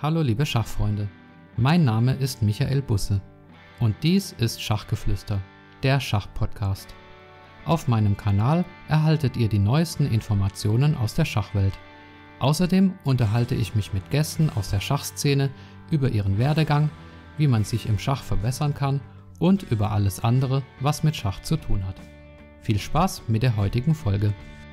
Hallo liebe Schachfreunde, mein Name ist Michael Busse und dies ist Schachgeflüster, der Schachpodcast. Auf meinem Kanal erhaltet ihr die neuesten Informationen aus der Schachwelt. Außerdem unterhalte ich mich mit Gästen aus der Schachszene über ihren Werdegang, wie man sich im Schach verbessern kann und über alles andere, was mit Schach zu tun hat. Viel Spaß mit der heutigen Folge.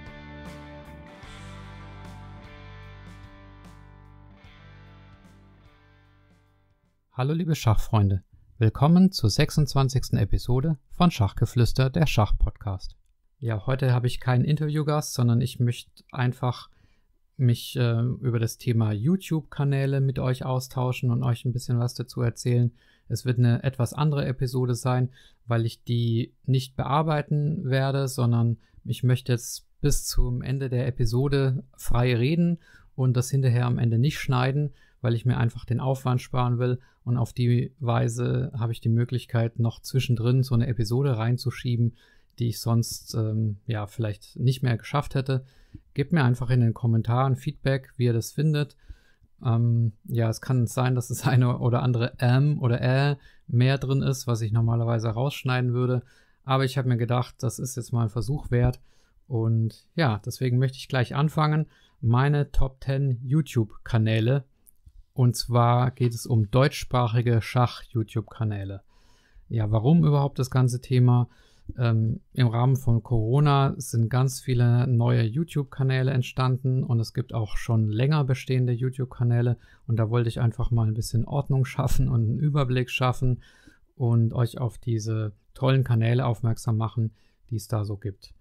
Hallo liebe Schachfreunde, willkommen zur 26. Episode von Schachgeflüster, der Schachpodcast. Ja, heute habe ich keinen Interviewgast, sondern ich möchte einfach mich über das Thema YouTube-Kanäle mit euch austauschen und euch ein bisschen was dazu erzählen. Es wird eine etwas andere Episode sein, weil ich die nicht bearbeiten werde, sondern ich möchte jetzt bis zum Ende der Episode frei reden und das hinterher am Ende nicht schneiden, weil ich mir einfach den Aufwand sparen will, und auf die Weise habe ich die Möglichkeit, noch zwischendrin so eine Episode reinzuschieben, die ich sonst vielleicht nicht mehr geschafft hätte. Gebt mir einfach in den Kommentaren Feedback, wie ihr das findet. Es kann sein, dass das eine oder andere oder mehr drin ist, was ich normalerweise rausschneiden würde. Aber ich habe mir gedacht, das ist jetzt mal ein Versuch wert. Und ja, deswegen möchte ich gleich anfangen. Meine Top 10 YouTube-Kanäle. Und zwar geht es um deutschsprachige Schach-YouTube-Kanäle. Ja, warum überhaupt das ganze Thema? Im Rahmen von Corona sind ganz viele neue YouTube-Kanäle entstanden und es gibt auch schon länger bestehende YouTube-Kanäle und da wollte ich einfach mal ein bisschen Ordnung schaffen und einen Überblick schaffen und euch auf diese tollen Kanäle aufmerksam machen, die es da so gibt.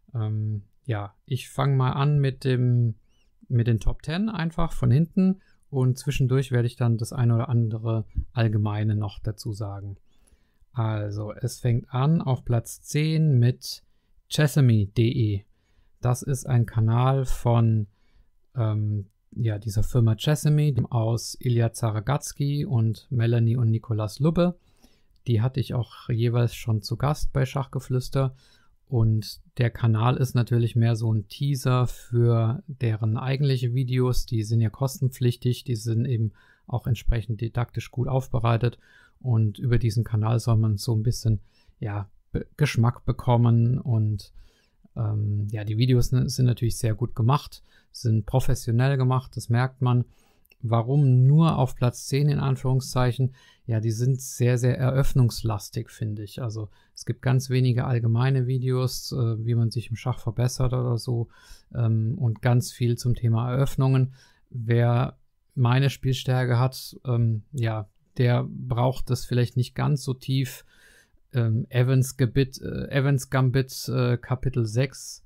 Ich fange mal an mit den Top 10 einfach von hinten und zwischendurch werde ich dann das eine oder andere Allgemeine noch dazu sagen. Also, es fängt an auf Platz 10 mit Chessamy.de. Das ist ein Kanal von dieser Firma Chessamy aus Ilya Zaragatzky und Melanie und Nikolaus Lubbe. Die hatte ich auch jeweils schon zu Gast bei Schachgeflüster. Und der Kanal ist natürlich mehr so ein Teaser für deren eigentliche Videos. Die sind ja kostenpflichtig, die sind eben auch entsprechend didaktisch gut aufbereitet. Und über diesen Kanal soll man so ein bisschen Geschmack bekommen. Und die Videos sind natürlich sehr gut gemacht, sind professionell gemacht, das merkt man. Warum nur auf Platz 10 in Anführungszeichen? Ja, die sind sehr, sehr eröffnungslastig, finde ich. Also es gibt ganz wenige allgemeine Videos, wie man sich im Schach verbessert oder so, und ganz viel zum Thema Eröffnungen. Wer meine Spielstärke hat, der braucht das vielleicht nicht ganz so tief. Evans Gambit Kapitel 6,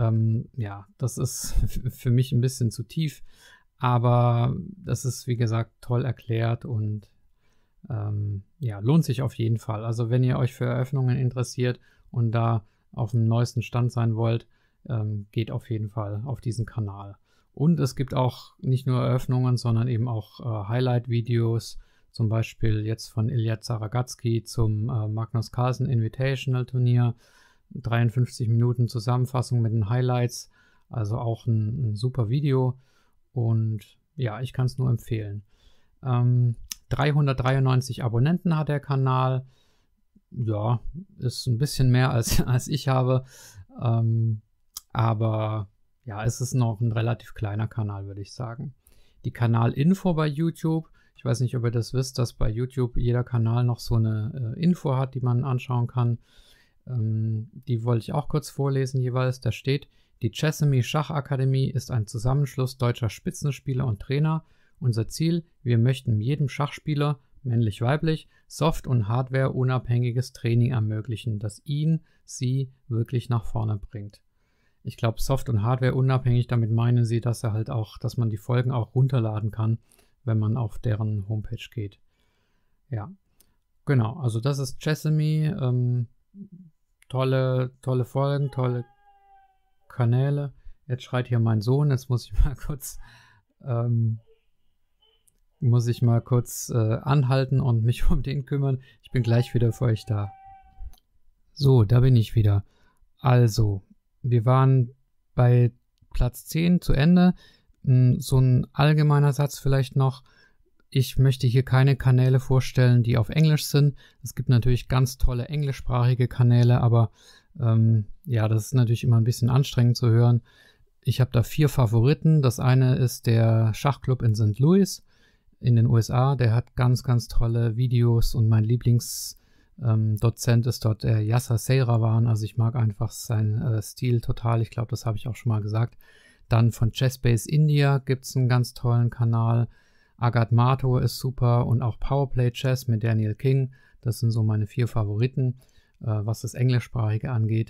das ist für mich ein bisschen zu tief. Aber das ist, wie gesagt, toll erklärt und lohnt sich auf jeden Fall. Also wenn ihr euch für Eröffnungen interessiert und da auf dem neuesten Stand sein wollt, geht auf jeden Fall auf diesen Kanal. Und es gibt auch nicht nur Eröffnungen, sondern eben auch Highlight-Videos, zum Beispiel jetzt von Ilya Zaragatzky zum Magnus Carlsen Invitational Turnier. 53 Minuten Zusammenfassung mit den Highlights, also auch ein super Video. Und ja, ich kann es nur empfehlen. 393 Abonnenten hat der Kanal. Ja, ist ein bisschen mehr als ich habe. Aber ja, es ist noch ein relativ kleiner Kanal, würde ich sagen. Die Kanalinfo bei YouTube. Ich weiß nicht, ob ihr das wisst, dass bei YouTube jeder Kanal noch so eine Info hat, die man anschauen kann. Die wollte ich auch kurz vorlesen jeweils. Da steht: Die Chessamy Schachakademie ist ein Zusammenschluss deutscher Spitzenspieler und Trainer. Unser Ziel: Wir möchten jedem Schachspieler, männlich-weiblich, Soft- und Hardware-unabhängiges Training ermöglichen, das sie wirklich nach vorne bringt. Ich glaube, Soft- und Hardware-unabhängig, damit meinen sie, dass man die Folgen auch runterladen kann, wenn man auf deren Homepage geht. Ja, genau. Also das ist Chessamy. Tolle Folgen, tolle Kanäle. Jetzt schreit hier mein Sohn, jetzt muss ich mal kurz anhalten und mich um den kümmern. Ich bin gleich wieder für euch da. So, da bin ich wieder. Also, wir waren bei Platz 10 zu Ende. So ein allgemeiner Satz vielleicht noch. ich möchte hier keine Kanäle vorstellen, die auf Englisch sind. Es gibt natürlich ganz tolle englischsprachige Kanäle, aber ja, das ist natürlich immer ein bisschen anstrengend zu hören. Ich habe da 4 Favoriten. Das eine ist der Schachclub in St. Louis in den USA. Der hat ganz, ganz tolle Videos und mein Lieblingsdozent ist dort der Yasser Seirawan. Also ich mag einfach seinen Stil total. Ich glaube, das habe ich auch schon mal gesagt. Dann von Chessbase India gibt es einen ganz tollen Kanal. Agat Mato ist super und auch Powerplay Chess mit Daniel King. Das sind so meine 4 Favoriten, was das Englischsprachige angeht.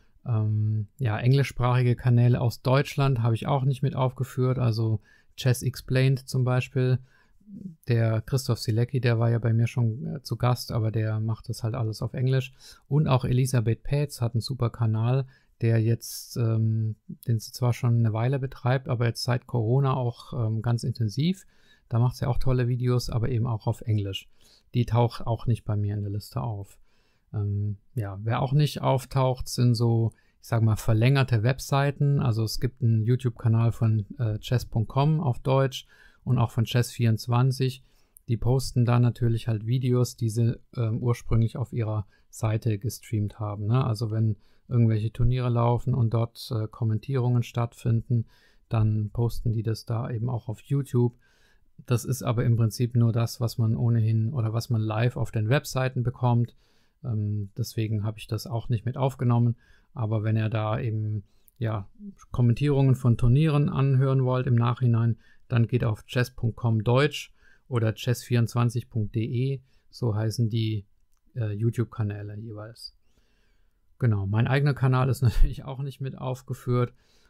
Ja, englischsprachige Kanäle aus Deutschland habe ich auch nicht mit aufgeführt. Also Chess Explained zum Beispiel. Der Christoph Sielecki, der war ja bei mir schon zu Gast, aber der macht das halt alles auf Englisch. Und auch Elisabeth Pätz hat einen super Kanal, der jetzt, den sie zwar schon eine Weile betreibt, aber jetzt seit Corona auch ganz intensiv. Da macht sie auch tolle Videos, aber eben auch auf Englisch. Die taucht auch nicht bei mir in der Liste auf. Ja, wer auch nicht auftaucht, sind so, ich sag mal, verlängerte Webseiten. Also es gibt einen YouTube-Kanal von chess.com auf Deutsch und auch von Chess24. Die posten da natürlich halt Videos, die sie ursprünglich auf ihrer Seite gestreamt haben. Ne? Also wenn irgendwelche Turniere laufen und dort Kommentierungen stattfinden, dann posten die das da eben auch auf YouTube. Das ist aber im Prinzip nur das, was man ohnehin oder was man live auf den Webseiten bekommt. Deswegen habe ich das auch nicht mit aufgenommen. Aber wenn ihr da eben ja, Kommentierungen von Turnieren anhören wollt im Nachhinein, dann geht auf chess.com Deutsch oder chess24.de. So heißen die YouTube-Kanäle jeweils. Genau, mein eigener Kanal ist natürlich auch nicht mit aufgeführt.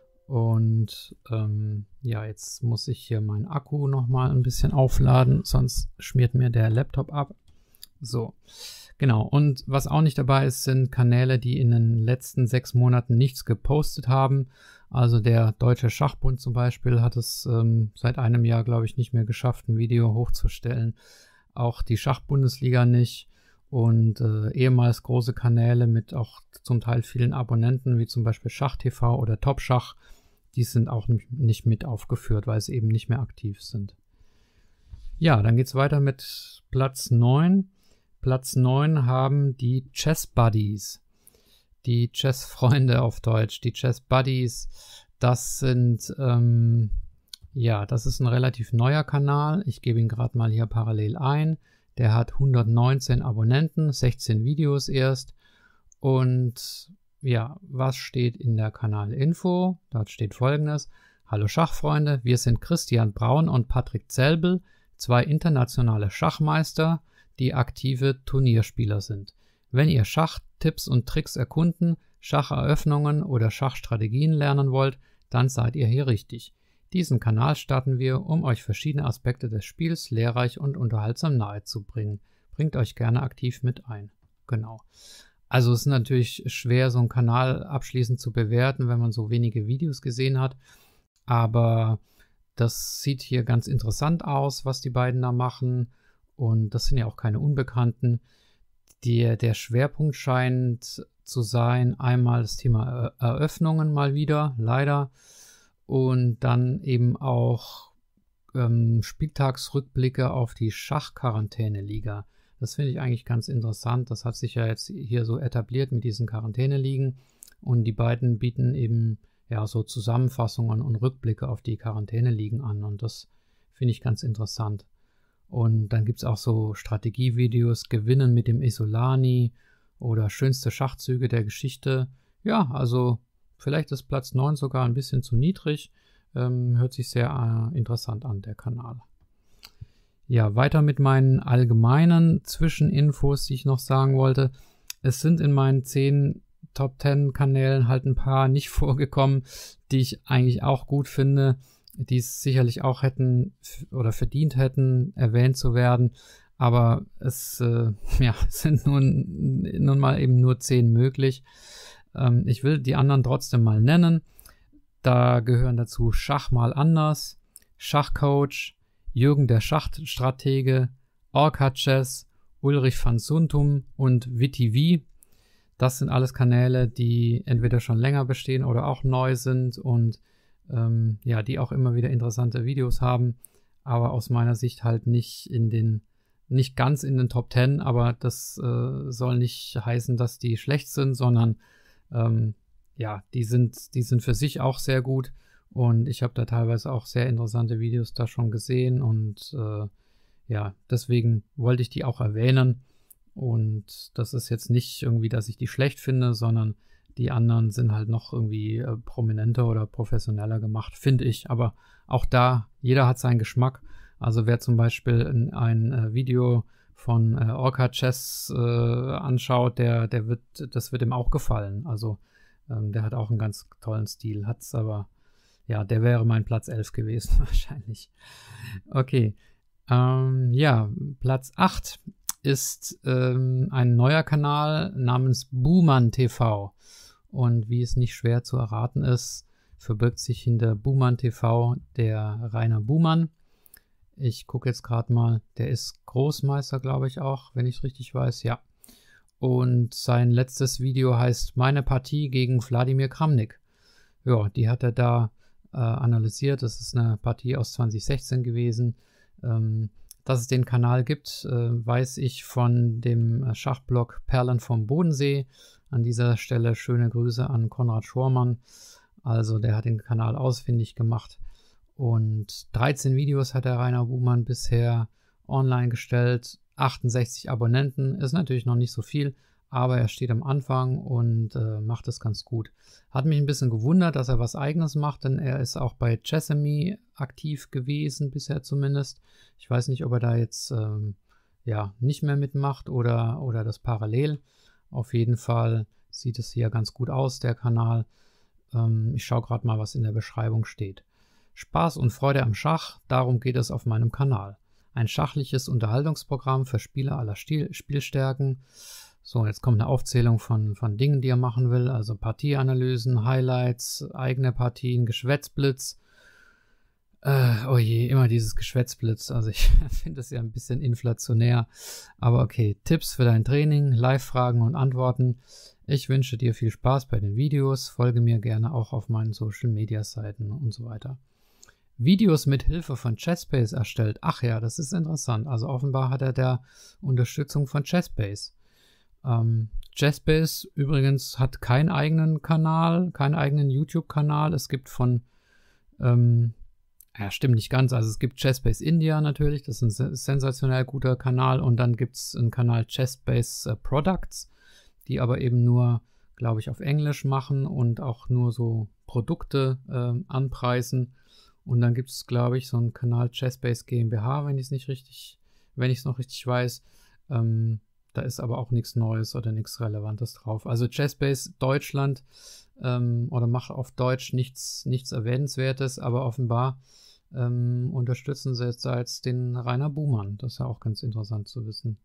Und ja, jetzt muss ich hier meinen Akku nochmal ein bisschen aufladen, sonst schmiert mir der Laptop ab. So, genau. Und was auch nicht dabei ist, sind Kanäle, die in den letzten 6 Monaten nichts gepostet haben. Also der Deutsche Schachbund zum Beispiel hat es seit einem Jahr, glaube ich, nicht mehr geschafft, ein Video hochzustellen. Auch die Schachbundesliga nicht. Und ehemals große Kanäle mit auch zum Teil vielen Abonnenten, wie zum Beispiel SchachTV oder TopSchach, die sind auch nicht mit aufgeführt, weil sie eben nicht mehr aktiv sind. Ja, dann geht es weiter mit Platz 9. Platz 9 haben die Chess Buddies. Die Chess-Freunde auf Deutsch, die Chess Buddies. Das sind, ja, das ist ein relativ neuer Kanal. Ich gebe ihn gerade mal hier parallel ein. Der hat 119 Abonnenten, 16 Videos erst. Und ja, was steht in der Kanalinfo? Dort steht Folgendes. Hallo Schachfreunde, wir sind Christian Braun und Patrick Zelbel, 2 internationale Schachmeister, die aktive Turnierspieler sind. Wenn ihr Schachtipps und Tricks erkunden, Schacheröffnungen oder Schachstrategien lernen wollt, dann seid ihr hier richtig. Diesen Kanal starten wir, um euch verschiedene Aspekte des Spiels lehrreich und unterhaltsam nahezubringen. Bringt euch gerne aktiv mit ein. Genau. Also es ist natürlich schwer, so einen Kanal abschließend zu bewerten, wenn man so wenige Videos gesehen hat. Aber das sieht hier ganz interessant aus, was die beiden da machen. Und das sind ja auch keine Unbekannten. Der Schwerpunkt scheint zu sein, einmal das Thema Eröffnungen mal wieder, leider. Und dann eben auch Spieltagsrückblicke auf die Schachquarantäne-Liga. Das finde ich eigentlich ganz interessant. Das hat sich ja jetzt hier so etabliert mit diesen Quarantäne-Ligen. Und die beiden bieten eben ja so Zusammenfassungen und Rückblicke auf die Quarantäne-Ligen an. Und das finde ich ganz interessant. Und dann gibt es auch so Strategievideos, Gewinnen mit dem Isolani oder schönste Schachzüge der Geschichte. Ja, also vielleicht ist Platz 9 sogar ein bisschen zu niedrig. Hört sich sehr interessant an, der Kanal. Ja, weiter mit meinen allgemeinen Zwischeninfos, die ich noch sagen wollte. Es sind in meinen 10 Top 10 Kanälen halt ein paar nicht vorgekommen, die ich eigentlich auch gut finde, die es sicherlich auch hätten oder verdient hätten, erwähnt zu werden. Aber es sind nun mal eben nur 10 möglich. Ich will die anderen trotzdem mal nennen. Da gehören dazu Schach mal anders, Schachcoach, Jürgen der Schachstratege, Orca Chess, Ulrich van Suntum und Witty. Das sind alles Kanäle, die entweder schon länger bestehen oder auch neu sind und ja, die auch immer wieder interessante Videos haben. aber aus meiner Sicht halt nicht ganz in den Top 10, aber das soll nicht heißen, dass die schlecht sind, sondern ja, die sind für sich auch sehr gut und ich habe da teilweise auch sehr interessante Videos da schon gesehen und ja, deswegen wollte ich die auch erwähnen und das ist jetzt nicht irgendwie, dass ich die schlecht finde, sondern die anderen sind halt noch irgendwie prominenter oder professioneller gemacht, finde ich. Aber auch da, jeder hat seinen Geschmack. Also wer zum Beispiel ein Video von Orca Chess anschaut, das wird ihm auch gefallen. Also der hat auch einen ganz tollen Stil. Hat's aber, ja, der wäre mein Platz 11 gewesen wahrscheinlich. Okay, ja, Platz 8 ist ein neuer Kanal namens Buhmann TV. Und wie es nicht schwer zu erraten ist, verbirgt sich hinter Buhmann TV der Rainer Buhmann. Ich gucke jetzt gerade mal, der ist Großmeister, glaube ich auch, wenn ich es richtig weiß, ja. Und sein letztes Video heißt Meine Partie gegen Wladimir Kramnik. Ja, die hat er da analysiert. Das ist eine Partie aus 2016 gewesen. Dass es den Kanal gibt, weiß ich von dem Schachblog Perlen vom Bodensee. An dieser Stelle schöne Grüße an Konrad Schormann. Also der hat den Kanal ausfindig gemacht. Und 13 Videos hat der Rainer Buhmann bisher online gestellt. 68 Abonnenten, ist natürlich noch nicht so viel, aber er steht am Anfang und macht es ganz gut. Hat mich ein bisschen gewundert, dass er was Eigenes macht, denn er ist auch bei Chessamy aktiv gewesen, bisher zumindest. Ich weiß nicht, ob er da jetzt ja, nicht mehr mitmacht oder das parallel. Auf jeden Fall sieht es hier ganz gut aus, der Kanal. Ich schaue gerade mal, was in der Beschreibung steht. Spaß und Freude am Schach, darum geht es auf meinem Kanal. Ein schachliches Unterhaltungsprogramm für Spieler aller Spielstärken. So, jetzt kommt eine Aufzählung von Dingen, die er machen will. Also Partieanalysen, Highlights, eigene Partien, Geschwätzblitz. Oh je, immer dieses Geschwätzblitz. Also ich finde es ja ein bisschen inflationär. Aber okay, Tipps für dein Training, Live-Fragen und Antworten. Ich wünsche dir viel Spaß bei den Videos. Folge mir gerne auch auf meinen Social-Media-Seiten und so weiter. Videos mit Hilfe von Chessbase erstellt. Ach ja, das ist interessant. Also offenbar hat er da Unterstützung von Chessbase. Chessbase übrigens hat keinen eigenen Kanal, keinen eigenen YouTube-Kanal. Es gibt von ja, stimmt nicht ganz. Also es gibt Chessbase India natürlich, das ist ein sensationell guter Kanal. Und dann gibt es einen Kanal Chessbase Products, die aber eben nur, glaube ich, auf Englisch machen und auch nur so Produkte anpreisen. Und dann gibt es, glaube ich, so einen Kanal Chessbase GmbH, wenn ich es noch richtig weiß. Da ist aber auch nichts Neues oder nichts Relevantes drauf. Also Chessbase Deutschland oder macht auf Deutsch nichts Erwähnenswertes, aber offenbar unterstützen sie jetzt den Rainer Buhmann. Das ist ja auch ganz interessant zu wissen.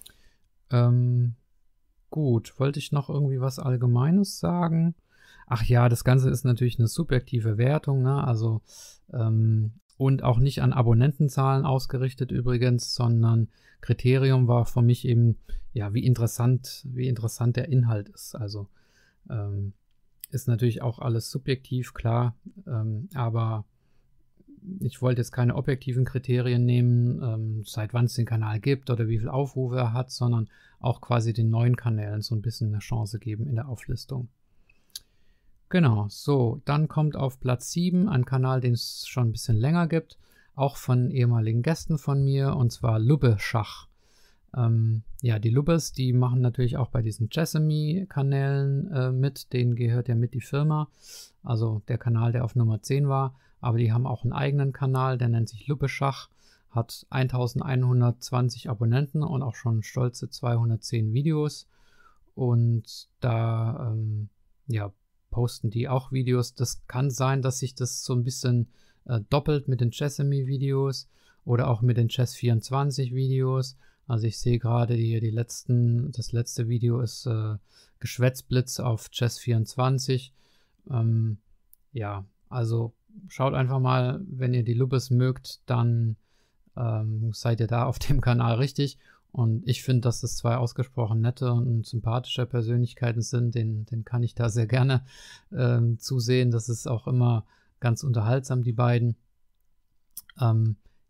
Gut, wollte ich noch irgendwie was Allgemeines sagen? Ach ja, das Ganze ist natürlich eine subjektive Wertung, ne? Also und auch nicht an Abonnentenzahlen ausgerichtet übrigens, sondern Kriterium war für mich eben, ja, wie interessant der Inhalt ist. Also ist natürlich auch alles subjektiv, klar, aber ich wollte jetzt keine objektiven Kriterien nehmen, seit wann es den Kanal gibt oder wie viele Aufrufe er hat, sondern auch quasi den neuen Kanälen so ein bisschen eine Chance geben in der Auflistung. Genau, so, dann kommt auf Platz 7 ein Kanal, den es schon ein bisschen länger gibt, auch von ehemaligen Gästen von mir, und zwar Lubbe Schach. Ja, die Lubbes, die machen natürlich auch bei diesen Chessamy-Kanälen mit, denen gehört ja mit die Firma, also der Kanal, der auf Nummer 10 war, aber die haben auch einen eigenen Kanal, der nennt sich Lubbe Schach, hat 1120 Abonnenten und auch schon stolze 210 Videos und da, ja, posten die auch Videos. Das kann sein, dass sich das so ein bisschen doppelt mit den Chessamy-Videos oder auch mit den Chess24-Videos. Also ich sehe gerade hier das letzte Video ist Geschwätzblitz auf Chess24. Ja, also schaut einfach mal, wenn ihr die Lubbes mögt, dann seid ihr da auf dem Kanal richtig. Und ich finde, dass das zwei ausgesprochen nette und sympathische Persönlichkeiten sind. Den kann ich da sehr gerne zusehen. Das ist auch immer ganz unterhaltsam, die beiden.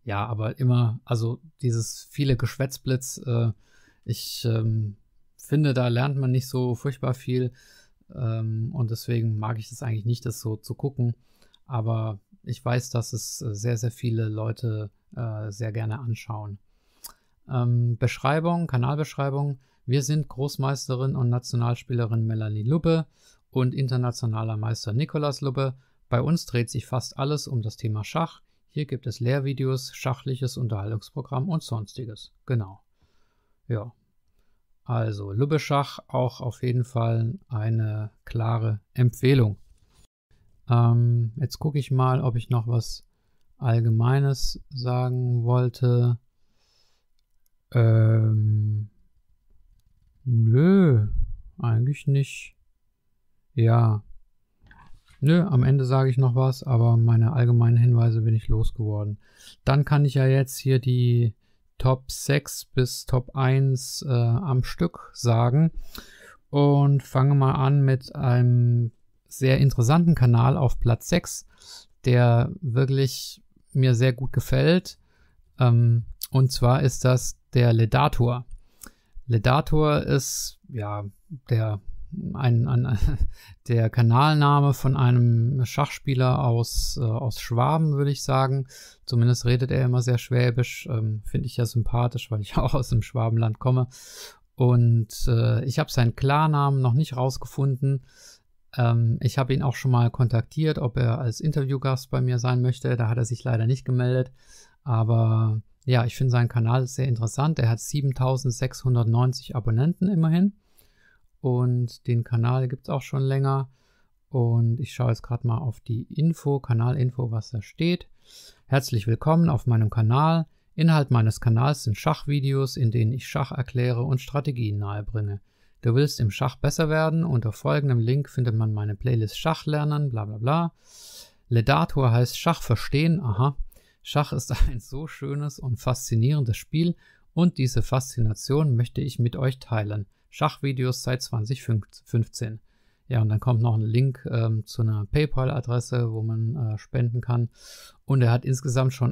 Ja, aber immer, also dieses viele Geschwätzblitz, ich finde, da lernt man nicht so furchtbar viel und deswegen mag ich das eigentlich nicht, das so zu gucken. Aber ich weiß, dass es sehr, sehr viele Leute sehr gerne anschauen. Beschreibung, Kanalbeschreibung. Wir sind Großmeisterin und Nationalspielerin Melanie Lubbe und internationaler Meister Nikolaus Lubbe. Bei uns dreht sich fast alles um das Thema Schach. Hier gibt es Lehrvideos, schachliches Unterhaltungsprogramm und sonstiges. Genau. Ja. Also Lubbe Schach auch auf jeden Fall eine klare Empfehlung. Jetzt gucke ich mal, ob ich noch was Allgemeines sagen wollte. Nö, eigentlich nicht. Ja. Nö, am Ende sage ich noch was, aber meine allgemeinen Hinweise bin ich losgeworden. Dann kann ich ja jetzt hier die Top 6 bis Top 1 am Stück sagen und fange mal an mit einem sehr interessanten Kanal auf Platz 6, der wirklich mir sehr gut gefällt. Und zwar ist das der Ledator. Ledator ist ja der Kanalname von einem Schachspieler aus Schwaben, würde ich sagen. Zumindest redet er immer sehr schwäbisch. Finde ich ja sympathisch, weil ich auch aus dem Schwabenland komme. Und ich habe seinen Klarnamen noch nicht rausgefunden. Ich habe ihn auch schon mal kontaktiert, ob er als Interviewgast bei mir sein möchte. Da hat er sich leider nicht gemeldet. Aber ja, ich finde seinen Kanal sehr interessant. Er hat 7690 Abonnenten immerhin. Und den Kanal gibt es auch schon länger. Und ich schaue jetzt gerade mal auf die Kanalinfo, was da steht. Herzlich willkommen auf meinem Kanal. Inhalt meines Kanals sind Schachvideos, in denen ich Schach erkläre und Strategien nahebringe. Du willst im Schach besser werden? Unter folgendem Link findet man meine Playlist Schach lernen, bla bla bla. Ledator heißt Schach verstehen, aha. Schach ist ein so schönes und faszinierendes Spiel und diese Faszination möchte ich mit euch teilen. Schachvideos seit 2015. Ja, und dann kommt noch ein Link zu einer PayPal-Adresse, wo man spenden kann. Und er hat insgesamt schon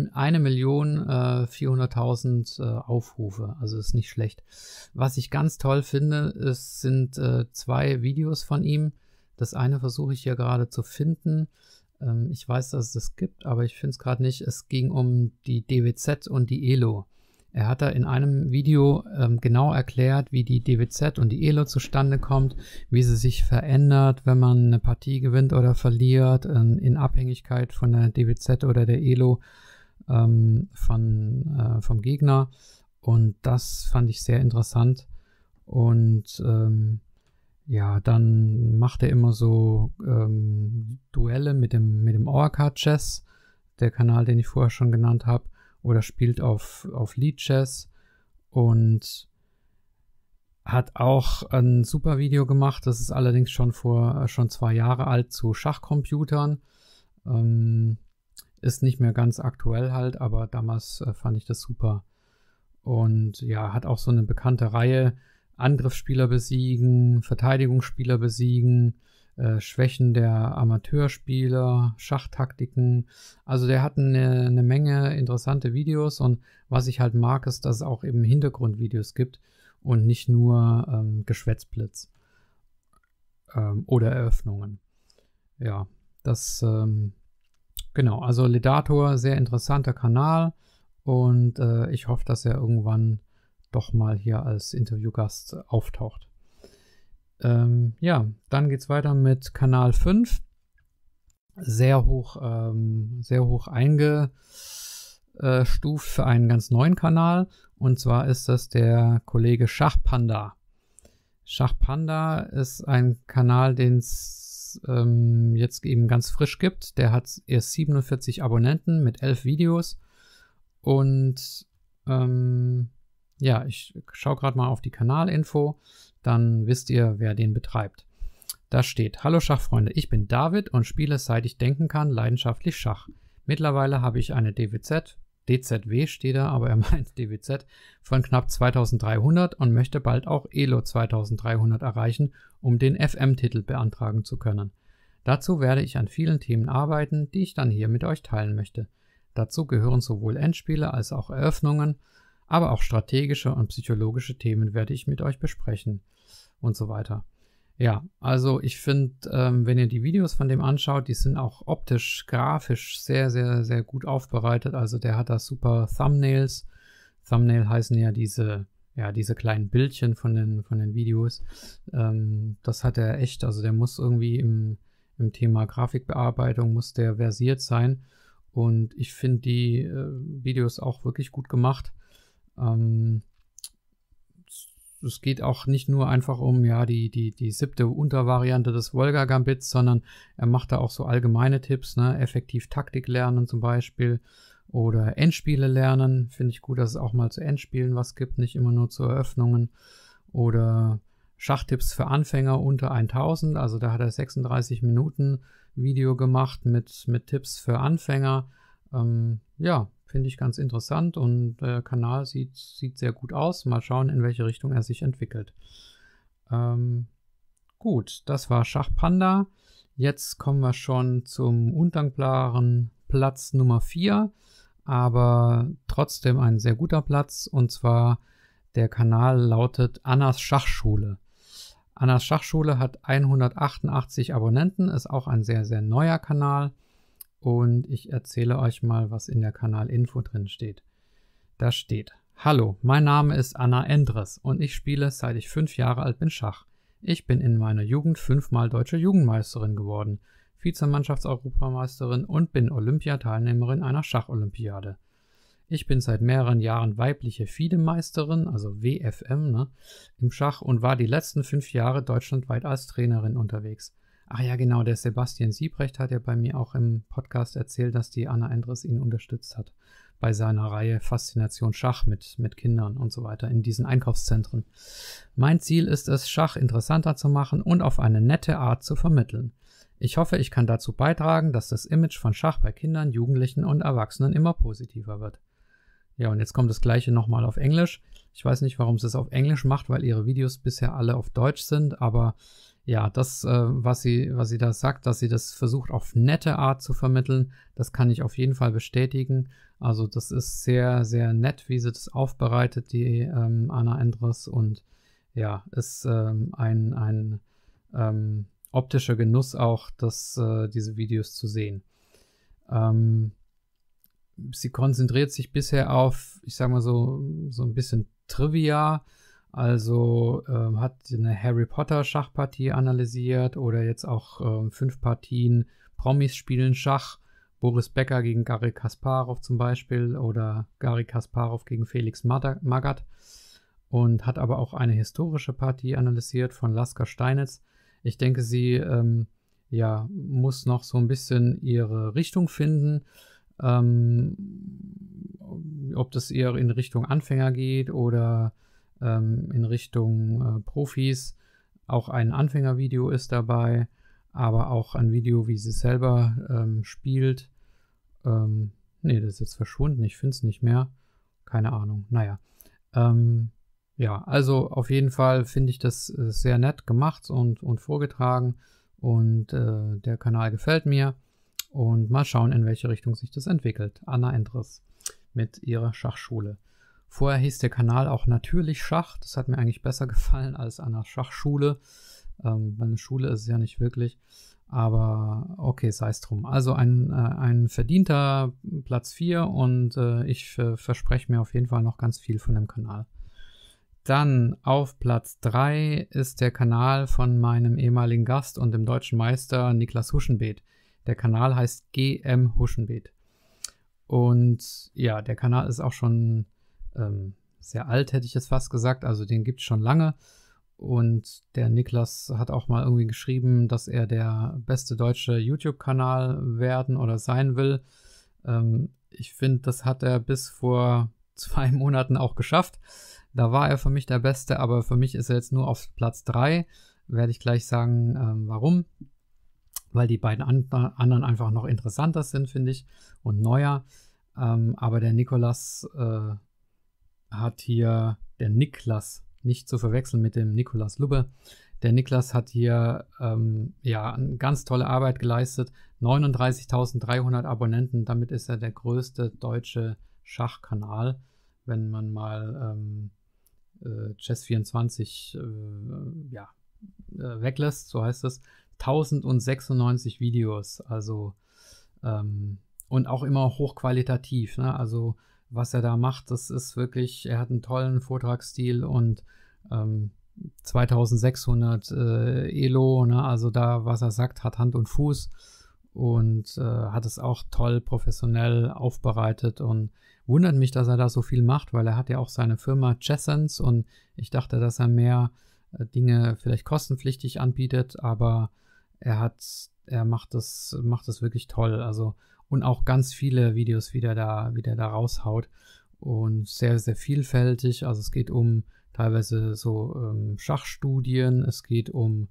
1.400.000 Aufrufe. Also ist nicht schlecht. Was ich ganz toll finde, sind 2 Videos von ihm. Das eine versuche ich hier gerade zu finden. Ich weiß, dass es das gibt, aber ich finde es gerade nicht. Es ging um die DWZ und die ELO. Er hat da in einem Video genau erklärt, wie die DWZ und die ELO zustande kommt, wie sie sich verändert, wenn man eine Partie gewinnt oder verliert, in Abhängigkeit von der DWZ oder der ELO vom Gegner. Und das fand ich sehr interessant. Und ja, dann macht er immer so Duelle mit dem Orca Chess, der Kanal, den ich vorher schon genannt habe, oder spielt auf Lead Chess und hat auch ein super Video gemacht. Das ist allerdings schon 2 Jahre alt zu Schachcomputern. Ist nicht mehr ganz aktuell halt, aber damals fand ich das super. Und ja, hat auch so eine bekannte Reihe: Angriffsspieler besiegen, Verteidigungsspieler besiegen, Schwächen der Amateurspieler, Schachtaktiken. Also der hat eine Menge interessante Videos und was ich halt mag, ist, dass es auch eben Hintergrundvideos gibt und nicht nur Geschwätzblitz oder Eröffnungen. Ja, das genau, also Ledator, sehr interessanter Kanal und ich hoffe, dass er irgendwann doch mal hier als Interviewgast auftaucht. Ja, dann geht es weiter mit Kanal 5. Sehr hoch eingestuft für einen ganz neuen Kanal. Und zwar ist das der Kollege Schachpanda. Schachpanda ist ein Kanal, den es jetzt eben ganz frisch gibt. Der hat erst 47 Abonnenten mit 11 Videos. Und ja, ich schaue gerade mal auf die Kanalinfo, dann wisst ihr, wer den betreibt. Da steht: Hallo Schachfreunde, ich bin David und spiele, seit ich denken kann, leidenschaftlich Schach. Mittlerweile habe ich eine DZW steht da, aber er meint DWZ, von knapp 2300 und möchte bald auch ELO 2300 erreichen, um den FM-Titel beantragen zu können. Dazu werde ich an vielen Themen arbeiten, die ich dann hier mit euch teilen möchte. Dazu gehören sowohl Endspiele als auch Eröffnungen, aber auch strategische und psychologische Themen werde ich mit euch besprechen und so weiter. Ja, also ich finde, wenn ihr die Videos von dem anschaut, die sind auch optisch, grafisch sehr, sehr, sehr gut aufbereitet. Also der hat da super Thumbnails. Thumbnail heißen ja diese kleinen Bildchen von den Videos. Das hat er echt, also der muss irgendwie im Thema Grafikbearbeitung muss der versiert sein. Und ich finde die Videos auch wirklich gut gemacht. Es geht auch nicht nur einfach um die 7. Untervariante des Volga-Gambits, sondern er macht da auch so allgemeine Tipps, ne? Effektiv Taktik lernen zum Beispiel oder Endspiele lernen. Finde ich gut, dass es auch mal zu Endspielen was gibt, nicht immer nur zu Eröffnungen. Oder Schachtipps für Anfänger unter 1000. Also da hat er 36 Minuten Video gemacht mit Tipps für Anfänger. Ja, finde ich ganz interessant und der Kanal sieht sehr gut aus. Mal schauen, in welche Richtung er sich entwickelt. Gut, das war Schachpanda. Jetzt kommen wir schon zum undankbaren Platz Nummer 4, aber trotzdem ein sehr guter Platz, und zwar der Kanal lautet Annas Schachschule. Annas Schachschule hat 188 Abonnenten, ist auch ein sehr, sehr neuer Kanal. Und ich erzähle euch mal, was in der Kanalinfo drin steht. Da steht: Hallo, mein Name ist Anna Endres und ich spiele, seit ich 5 Jahre alt bin, Schach. Ich bin in meiner Jugend 5-mal deutsche Jugendmeisterin geworden, Vizemannschaftseuropameisterin und bin Olympiateilnehmerin einer Schacholympiade. Ich bin seit mehreren Jahren weibliche FIDE-Meisterin, also WFM, im Schach und war die letzten 5 Jahre deutschlandweit als Trainerin unterwegs. Ach ja, genau, der Sebastian Siebrecht hat ja bei mir auch im Podcast erzählt, dass die Anna Endres ihn unterstützt hat bei seiner Reihe Faszination Schach mit Kindern und so weiter in diesen Einkaufszentren. Mein Ziel ist es, Schach interessanter zu machen und auf eine nette Art zu vermitteln. Ich hoffe, ich kann dazu beitragen, dass das Image von Schach bei Kindern, Jugendlichen und Erwachsenen immer positiver wird. Ja, und jetzt kommt das Gleiche nochmal auf Englisch. Ich weiß nicht, warum sie es auf Englisch macht, weil ihre Videos bisher alle auf Deutsch sind, aber ja, das, was sie da sagt, dass sie das versucht auf nette Art zu vermitteln, das kann ich auf jeden Fall bestätigen. Also das ist sehr, sehr nett, wie sie das aufbereitet, die Anna Endres, und ja, ist ein optischer Genuss auch, diese Videos zu sehen. Sie konzentriert sich bisher auf, ich sag mal so ein bisschen Trivia. Also hat eine Harry Potter Schachpartie analysiert oder jetzt auch 5 Partien Promis spielen Schach. Boris Becker gegen Garry Kasparov zum Beispiel oder Garry Kasparov gegen Felix Magath. Und hat aber auch eine historische Partie analysiert von Lasker Steinitz. Ich denke, sie muss noch so ein bisschen ihre Richtung finden. Ob das eher in Richtung Anfänger geht oder in Richtung Profis. Auch ein Anfängervideo ist dabei, aber auch ein Video, wie sie selber spielt. Nee, das ist jetzt verschwunden, ich finde es nicht mehr. Keine Ahnung, naja. Ja, also auf jeden Fall finde ich das sehr nett gemacht und vorgetragen, und der Kanal gefällt mir, und mal schauen, in welche Richtung sich das entwickelt. Anna Endres mit ihrer Schachschule. Vorher hieß der Kanal auch Natürlich Schach. Das hat mir eigentlich besser gefallen als Annas Schachschule. Weil eine Schule ist es ja nicht wirklich. Aber okay, sei es drum. Also ein verdienter Platz 4, und ich verspreche mir auf jeden Fall noch ganz viel von dem Kanal. Dann auf Platz 3 ist der Kanal von meinem ehemaligen Gast und dem deutschen Meister Niklas Huschenbeet. Der Kanal heißt GM Huschenbeet. Und ja, der Kanal ist auch schon sehr alt, hätte ich jetzt fast gesagt. Also den gibt es schon lange. Und der Niklas hat auch mal irgendwie geschrieben, dass er der beste deutsche YouTube-Kanal werden oder sein will. Ich finde, das hat er bis vor 2 Monaten auch geschafft. Da war er für mich der Beste, aber für mich ist er jetzt nur auf Platz 3. Werde ich gleich sagen, warum. Weil die beiden anderen einfach noch interessanter sind, finde ich, und neuer. Aber der Niklas hat hier, der Niklas, nicht zu verwechseln mit dem Nikolaus Lubbe, Der Niklas hat hier eine ganz tolle Arbeit geleistet. 39.300 Abonnenten, damit ist er der größte deutsche Schachkanal, wenn man mal Chess24 weglässt, so heißt es. 1096 Videos, also und auch immer hochqualitativ, ne? Also was er da macht, das ist wirklich, er hat einen tollen Vortragsstil und 2600 Elo, ne? Also da, was er sagt, hat Hand und Fuß und hat es auch toll professionell aufbereitet und wundert mich, dass er da so viel macht, weil er hat ja auch seine Firma Chessens und ich dachte, dass er mehr Dinge vielleicht kostenpflichtig anbietet, aber er macht das wirklich toll, also und auch ganz viele Videos, wie der da raushaut und sehr, sehr vielfältig, also es geht um teilweise so Schachstudien, es geht um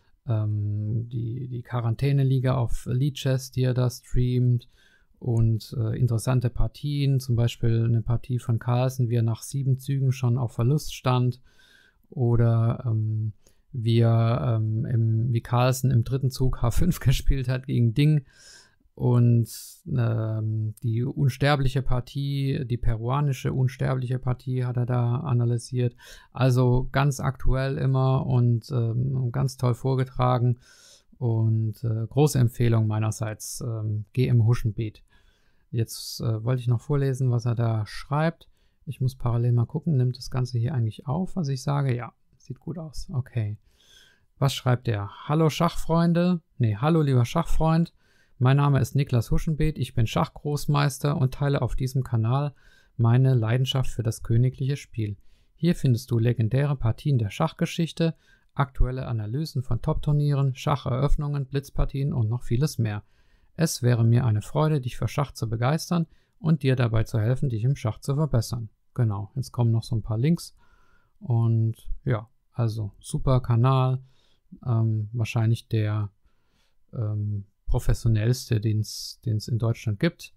die Quarantäneliga auf Lichess, die er da streamt und interessante Partien, zum Beispiel eine Partie von Carlsen, wie er nach 7 Zügen schon auf Verlust stand oder wie Carlsen im 3. Zug H5 gespielt hat gegen Ding und die unsterbliche Partie, die peruanische unsterbliche Partie hat er da analysiert. Also ganz aktuell immer und ganz toll vorgetragen und große Empfehlung meinerseits, GM Huschenbeet. Jetzt wollte ich noch vorlesen, was er da schreibt. Ich muss parallel mal gucken, nimmt das Ganze hier eigentlich auf, was ich sage? Ja, sieht gut aus. Okay. Was schreibt er? Hallo Schachfreunde. Hallo lieber Schachfreund. Mein Name ist Niklas Huschenbeet. Ich bin Schachgroßmeister und teile auf diesem Kanal meine Leidenschaft für das königliche Spiel. Hier findest du legendäre Partien der Schachgeschichte, aktuelle Analysen von Top-Turnieren, Schacheröffnungen, Blitzpartien und noch vieles mehr. Es wäre mir eine Freude, dich für Schach zu begeistern und dir dabei zu helfen, dich im Schach zu verbessern. Genau, jetzt kommen noch so ein paar Links und ja, also super Kanal, wahrscheinlich der professionellste, den es in Deutschland gibt,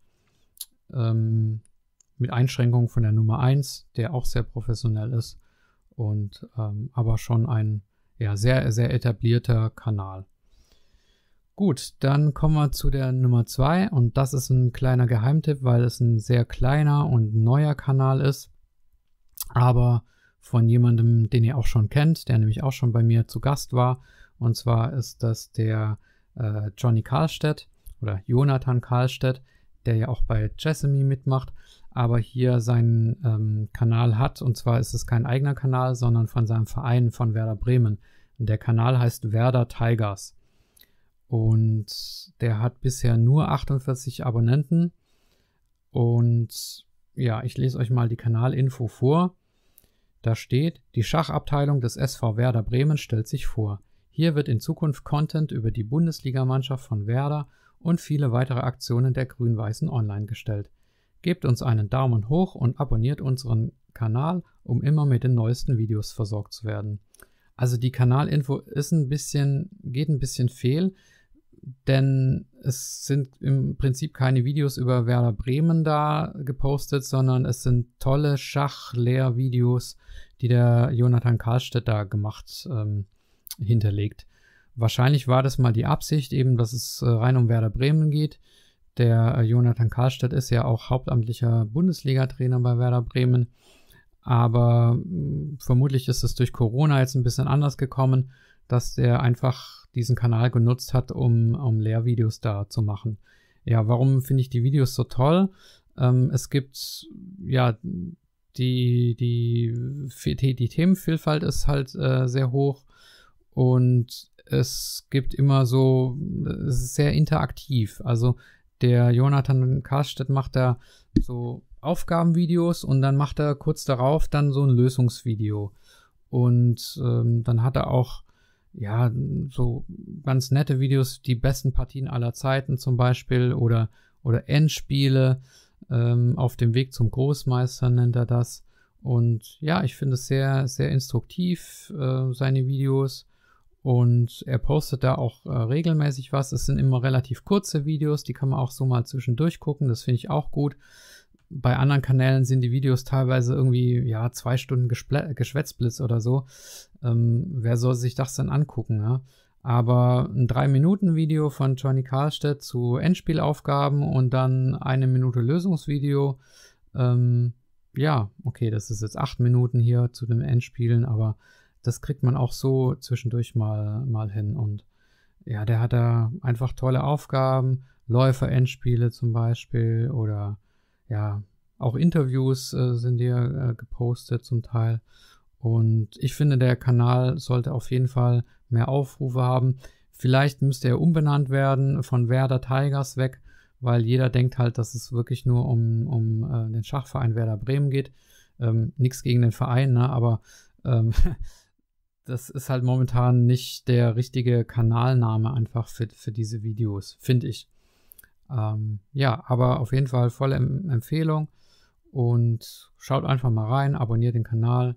mit Einschränkungen von der Nummer 1, der auch sehr professionell ist und aber schon ein sehr, sehr etablierter Kanal. Gut, dann kommen wir zu der Nummer 2 und das ist ein kleiner Geheimtipp, weil es ein sehr kleiner und neuer Kanal ist, aber von jemandem, den ihr auch schon kennt, der nämlich auch schon bei mir zu Gast war, und zwar ist das der Johnny Karlstedt oder Jonathan Karlstedt, der ja auch bei Chessemy mitmacht, aber hier seinen Kanal hat, und zwar ist es kein eigener Kanal, sondern von seinem Verein von Werder Bremen. Und der Kanal heißt Werder Tigers und der hat bisher nur 48 Abonnenten und ja, ich lese euch mal die Kanalinfo vor. Da steht, die Schachabteilung des SV Werder Bremen stellt sich vor. Hier wird in Zukunft Content über die Bundesligamannschaft von Werder und viele weitere Aktionen der Grün-Weißen online gestellt. Gebt uns einen Daumen hoch und abonniert unseren Kanal, um immer mit den neuesten Videos versorgt zu werden. Also die Kanalinfo ist geht ein bisschen fehl, denn es sind im Prinzip keine Videos über Werder Bremen da gepostet, sondern es sind tolle Schachlehrvideos, die der Jonathan Karlstedt da gemacht hinterlegt. Wahrscheinlich war das mal die Absicht, eben, dass es rein um Werder Bremen geht. Der Jonathan Karlstedt ist ja auch hauptamtlicher Bundesliga-Trainer bei Werder Bremen, aber vermutlich ist es durch Corona jetzt ein bisschen anders gekommen, dass der einfach diesen Kanal genutzt hat, um Lehrvideos da zu machen. Ja, warum finde ich die Videos so toll? Es gibt ja die Themenvielfalt ist halt sehr hoch. Und es gibt immer so, es ist sehr interaktiv. Also der Jonathan Karlstedt macht da so Aufgabenvideos und dann macht er kurz darauf dann so ein Lösungsvideo. Und dann hat er auch so ganz nette Videos, die besten Partien aller Zeiten zum Beispiel oder Endspiele auf dem Weg zum Großmeister nennt er das. Und ja, ich finde es sehr, sehr instruktiv, seine Videos. Und er postet da auch regelmäßig was. Es sind immer relativ kurze Videos, die kann man auch so mal zwischendurch gucken. Das finde ich auch gut. bei anderen Kanälen sind die Videos teilweise irgendwie, ja, 2 Stunden Geschwätzblitz oder so. Wer soll sich das denn angucken, ja? Aber ein 3-Minuten-Video von Johnny Karlstedt zu Endspielaufgaben und dann 1 Minute Lösungsvideo. Ja, okay, das ist jetzt 8 Minuten hier zu den Endspielen, aber das kriegt man auch so zwischendurch mal hin. Und ja, der hat da einfach tolle Aufgaben, Läufer-Endspiele zum Beispiel oder ja, auch Interviews sind hier gepostet zum Teil. Und ich finde, der Kanal sollte auf jeden Fall mehr Aufrufe haben. Vielleicht müsste er umbenannt werden von Werder Tigers weg, weil jeder denkt halt, dass es wirklich nur um den Schachverein Werder Bremen geht. Nichts gegen den Verein, ne? Aber das ist halt momentan nicht der richtige Kanalname einfach für diese Videos, finde ich. Ja, aber auf jeden Fall volle Empfehlung und schaut einfach mal rein, abonniert den Kanal.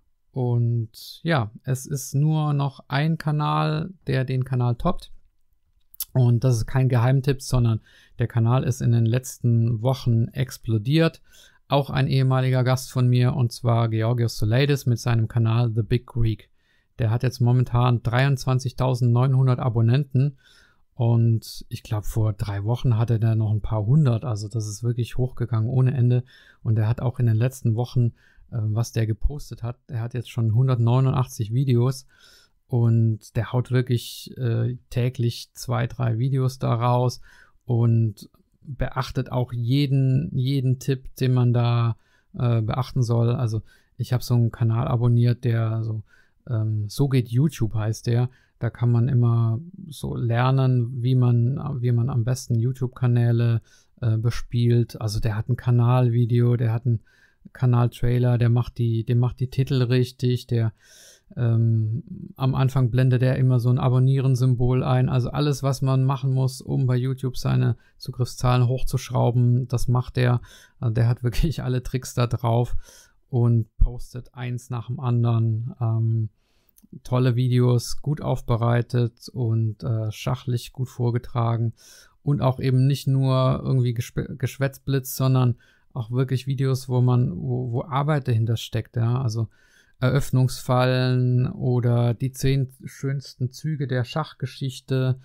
Und ja, es ist nur noch ein Kanal, der den Kanal toppt. Und das ist kein Geheimtipp, sondern der Kanal ist in den letzten Wochen explodiert. Auch ein ehemaliger Gast von mir, und zwar Georgios Soleidis mit seinem Kanal The Big Greek. Der hat jetzt momentan 23.900 Abonnenten. Und ich glaube, vor 3 Wochen hatte der noch ein paar hundert. Also das ist wirklich hochgegangen ohne Ende. Und er hat auch in den letzten Wochen, was der gepostet hat, der hat jetzt schon 189 Videos. Und der haut wirklich täglich 2-3 Videos da raus und beachtet auch jeden Tipp, den man da beachten soll. Also ich habe so einen Kanal abonniert, der so geht YouTube heißt der. Da kann man immer so lernen, wie man am besten YouTube-Kanäle bespielt. Also der hat ein Kanalvideo, der hat einen Kanaltrailer, der macht die Titel richtig, der am Anfang blendet er immer so ein Abonnieren-Symbol ein. Also alles, was man machen muss, um bei YouTube seine Zugriffszahlen hochzuschrauben, das macht er. Also der hat wirklich alle Tricks da drauf und postet eins nach dem anderen. Tolle Videos, gut aufbereitet und schachlich gut vorgetragen und auch eben nicht nur irgendwie Geschwätzblitz, sondern auch wirklich Videos, wo Arbeit dahinter steckt, ja, also Eröffnungsfallen oder die 10 schönsten Züge der Schachgeschichte,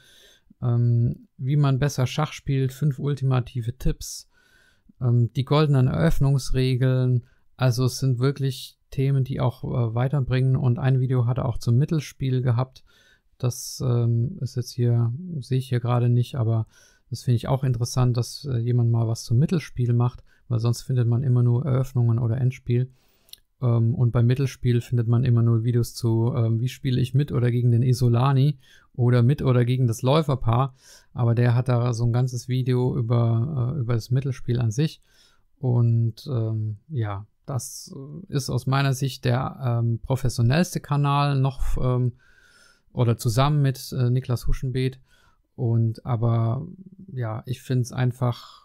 wie man besser Schach spielt, 5 ultimative Tipps, die goldenen Eröffnungsregeln. Also es sind wirklich Themen, die auch weiterbringen, und ein Video hat er auch zum Mittelspiel gehabt. Das ist jetzt hier, sehe ich hier gerade nicht, aber das finde ich auch interessant, dass jemand mal was zum Mittelspiel macht, weil sonst findet man immer nur Eröffnungen oder Endspiel. Und beim Mittelspiel findet man immer nur Videos zu, wie spiele ich mit oder gegen den Isolani oder mit oder gegen das Läuferpaar. Aber der hat da so ein ganzes Video über das Mittelspiel an sich. Und ja, das ist aus meiner Sicht der professionellste Kanal noch oder zusammen mit Niklas Huschenbeet. Aber ja, ich finde es einfach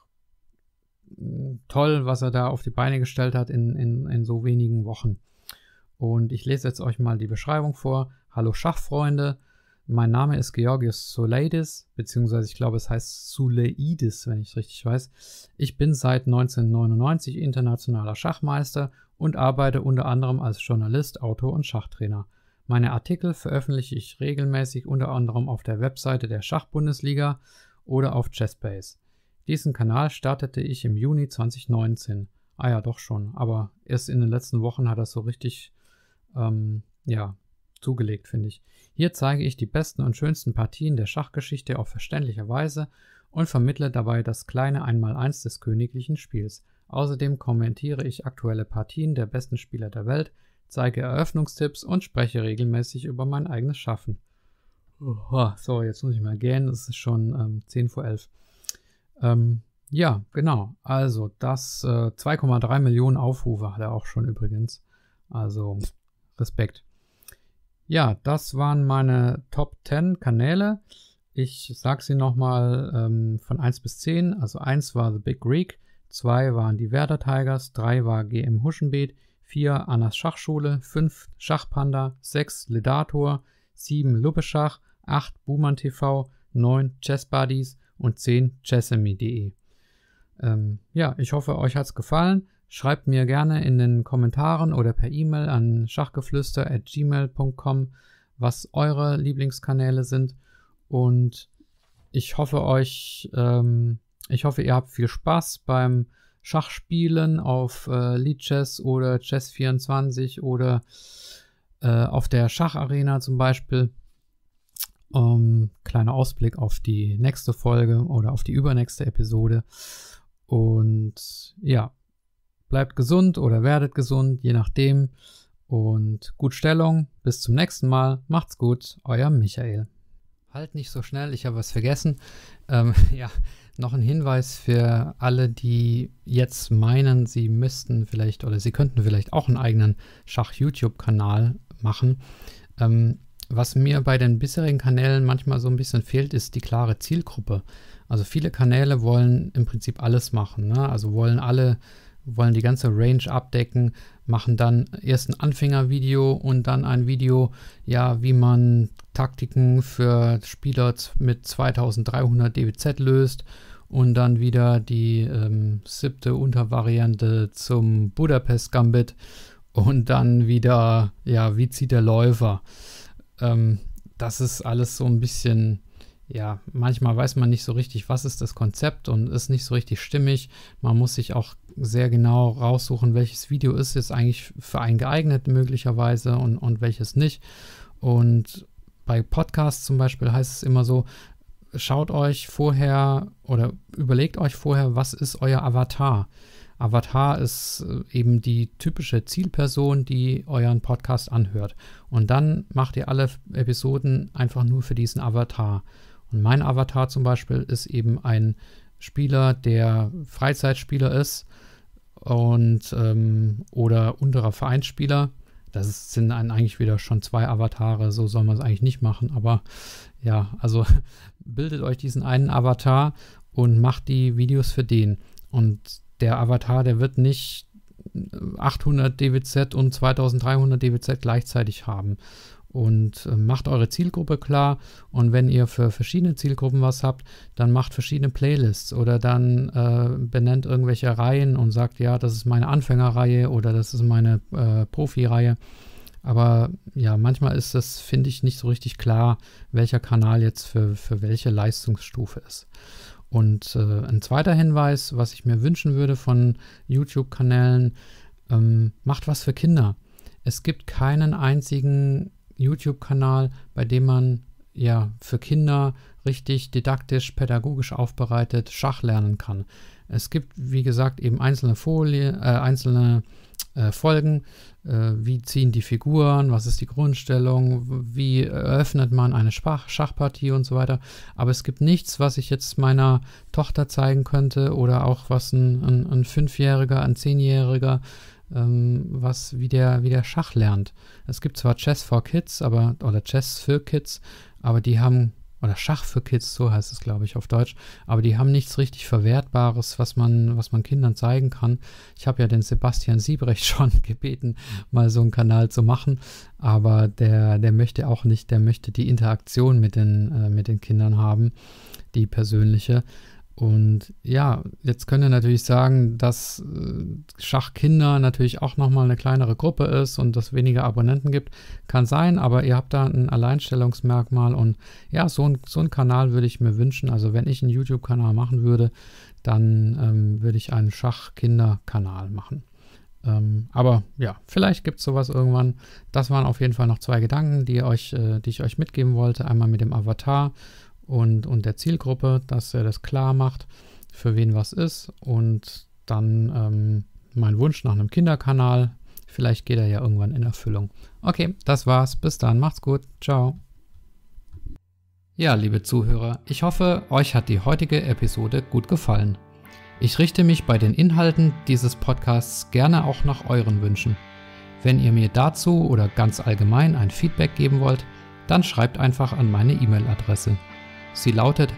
toll, was er da auf die Beine gestellt hat in so wenigen Wochen. Und ich lese jetzt euch mal die Beschreibung vor. Hallo Schachfreunde, mein Name ist Georgios Soleidis, beziehungsweise ich glaube, es heißt Soleidis, wenn ich es richtig weiß. Ich bin seit 1999 internationaler Schachmeister und arbeite unter anderem als Journalist, Autor und Schachtrainer. Meine Artikel veröffentliche ich regelmäßig unter anderem auf der Webseite der Schachbundesliga oder auf Chessbase. Diesen Kanal startete ich im Juni 2019. Ah ja, doch schon, aber erst in den letzten Wochen hat er so richtig zugelegt, finde ich. Hier zeige ich die besten und schönsten Partien der Schachgeschichte auf verständliche Weise und vermittle dabei das kleine Einmaleins des königlichen Spiels. Außerdem kommentiere ich aktuelle Partien der besten Spieler der Welt, zeige Eröffnungstipps und spreche regelmäßig über mein eigenes Schaffen. So, jetzt muss ich mal gehen, es ist schon 10 vor 11. Ja, genau. Also das 2,3 Millionen Aufrufe hat er auch schon übrigens. Also Respekt. Ja, das waren meine Top 10 Kanäle. Ich sage sie nochmal von 1 bis 10. Also 1 war The Big Greek, 2 waren die Werder Tigers, 3 war GM Huschenbeet, 4 Annas Schachschule, 5 Schachpanda, 6 Ledator, 7 Luppeschach, 8 Buhmann TV, 9 Chess Buddies und 10 chessemy.de. Ja, ich hoffe, euch hat es gefallen. Schreibt mir gerne in den Kommentaren oder per E-Mail an schachgeflüster@gmail.com, was eure Lieblingskanäle sind. Und ich hoffe, ihr habt viel Spaß beim Schachspielen auf Lichess oder Chess24 oder auf der Schacharena zum Beispiel. Kleiner Ausblick auf die nächste Folge oder auf die übernächste Episode. Und ja, bleibt gesund oder werdet gesund, je nachdem. Und gut Stellung. Bis zum nächsten Mal. Macht's gut. Euer Michael. Halt nicht so schnell, ich habe was vergessen. Ja, noch ein Hinweis für alle, die jetzt meinen, sie müssten vielleicht oder sie könnten vielleicht auch einen eigenen Schach-YouTube-Kanal machen. Was mir bei den bisherigen Kanälen manchmal so ein bisschen fehlt, ist die klare Zielgruppe. Also viele Kanäle wollen im Prinzip alles machen, ne? Also wollen die ganze Range abdecken, machen dann erst ein Anfängervideo und dann ein Video, ja, wie man Taktiken für Spieler mit 2300 DWZ löst und dann wieder die 7. Untervariante zum Budapest Gambit und dann wieder, ja, wie zieht der Läufer? Das ist alles so ein bisschen, ja, manchmal weiß man nicht so richtig, was ist das Konzept und ist nicht so richtig stimmig. Man muss sich auch sehr genau raussuchen, welches Video ist jetzt eigentlich für einen geeignet möglicherweise und welches nicht. Und bei Podcasts zum Beispiel heißt es immer so, schaut euch vorher oder überlegt euch vorher, was ist euer Avatar. Avatar ist eben die typische Zielperson, die euren Podcast anhört. Und dann macht ihr alle Episoden einfach nur für diesen Avatar. Und mein Avatar zum Beispiel ist eben ein Spieler, der Freizeitspieler ist und oder unterer Vereinsspieler. Das sind eigentlich wieder schon 2 Avatare, so soll man es eigentlich nicht machen. Aber ja, also bildet euch diesen einen Avatar und macht die Videos für den. Und der Avatar, der wird nicht 800 DWZ und 2300 DWZ gleichzeitig haben. Und macht eure Zielgruppe klar. Und wenn ihr für verschiedene Zielgruppen was habt, dann macht verschiedene Playlists oder dann benennt irgendwelche Reihen und sagt, ja, das ist meine Anfängerreihe oder das ist meine Profi-Reihe. Aber ja, manchmal ist das, finde ich, nicht so richtig klar, welcher Kanal jetzt für welche Leistungsstufe ist. Und ein zweiter Hinweis, was ich mir wünschen würde von YouTube-Kanälen, macht was für Kinder. Es gibt keinen einzigen YouTube-Kanal, bei dem man ja für Kinder richtig didaktisch, pädagogisch aufbereitet Schach lernen kann. Es gibt, wie gesagt, eben einzelne Folgen, wie ziehen die Figuren, was ist die Grundstellung, wie eröffnet man eine Schachpartie und so weiter. Aber es gibt nichts, was ich jetzt meiner Tochter zeigen könnte oder auch was ein 5-Jähriger, ein 10-Jähriger, wie der Schach lernt. Es gibt zwar Chess for Kids, oder Chess für Kids, aber die haben, oder Schach für Kids, so heißt es, glaube ich, auf Deutsch, aber die haben nichts richtig Verwertbares, was man Kindern zeigen kann. Ich habe ja den Sebastian Siebrecht schon gebeten, mal so einen Kanal zu machen, aber der möchte auch nicht, der möchte die Interaktion mit den Kindern haben, die persönliche. Und ja, jetzt könnt ihr natürlich sagen, dass Schachkinder natürlich auch nochmal eine kleinere Gruppe ist und es weniger Abonnenten gibt. Kann sein, aber ihr habt da ein Alleinstellungsmerkmal und ja, so ein Kanal würde ich mir wünschen. Also wenn ich einen YouTube-Kanal machen würde, dann würde ich einen Schachkinder-Kanal machen. Aber ja, vielleicht gibt es sowas irgendwann. Das waren auf jeden Fall noch 2 Gedanken, die ich euch mitgeben wollte. Einmal mit dem Avatar und der Zielgruppe, dass er das klar macht, für wen was ist. Und dann mein Wunsch nach einem Kinderkanal. Vielleicht geht er ja irgendwann in Erfüllung. Okay, das war's. Bis dann. Macht's gut. Ciao. Ja, liebe Zuhörer, ich hoffe, euch hat die heutige Episode gut gefallen. Ich richte mich bei den Inhalten dieses Podcasts gerne auch nach euren Wünschen. Wenn ihr mir dazu oder ganz allgemein ein Feedback geben wollt, dann schreibt einfach an meine E-Mail-Adresse. Sie lautet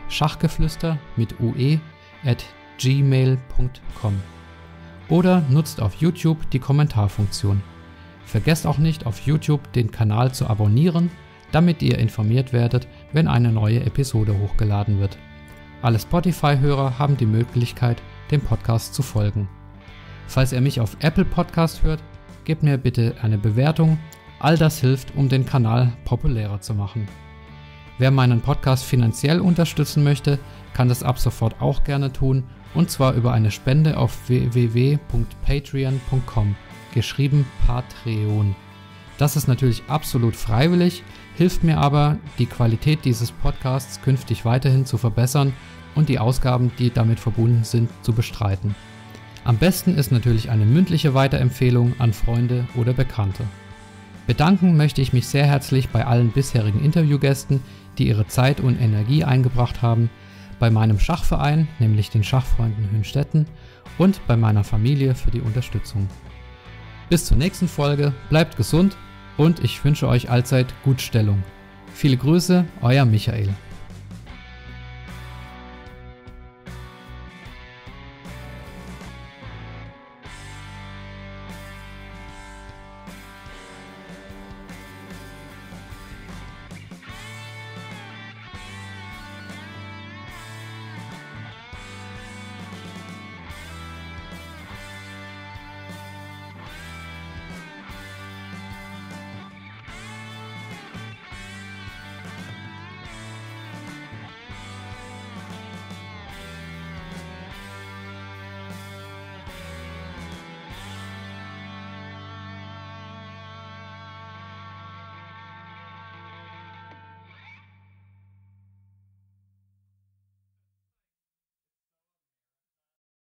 schachgeflüster@gmail.com oder nutzt auf YouTube die Kommentarfunktion. Vergesst auch nicht, auf YouTube den Kanal zu abonnieren, damit ihr informiert werdet, wenn eine neue Episode hochgeladen wird. Alle Spotify-Hörer haben die Möglichkeit, dem Podcast zu folgen. Falls ihr mich auf Apple Podcast hört, gebt mir bitte eine Bewertung. All das hilft, um den Kanal populärer zu machen. Wer meinen Podcast finanziell unterstützen möchte, kann das ab sofort auch gerne tun, und zwar über eine Spende auf www.patreon.com, geschrieben Patreon. Das ist natürlich absolut freiwillig, hilft mir aber, die Qualität dieses Podcasts künftig weiterhin zu verbessern und die Ausgaben, die damit verbunden sind, zu bestreiten. Am besten ist natürlich eine mündliche Weiterempfehlung an Freunde oder Bekannte. Bedanken möchte ich mich sehr herzlich bei allen bisherigen Interviewgästen, die ihre Zeit und Energie eingebracht haben, bei meinem Schachverein, nämlich den Schachfreunden Hünstetten, und bei meiner Familie für die Unterstützung. Bis zur nächsten Folge, bleibt gesund und ich wünsche euch allzeit Gutstellung. Viele Grüße, euer Michael.